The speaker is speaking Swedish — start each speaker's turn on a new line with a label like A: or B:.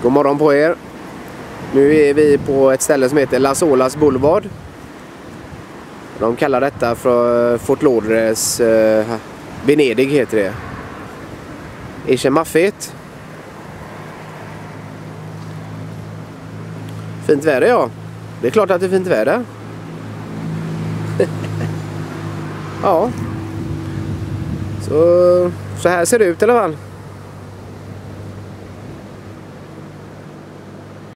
A: God morgon på er. Nu är vi på ett ställe som heter Las Olas Boulevard. De kallar detta för Fort Lauderdales Venedig heter det. Är maffigt. Fint väder, ja. Det är klart att det är fint väder. Ja. Så här ser det ut i alla fall.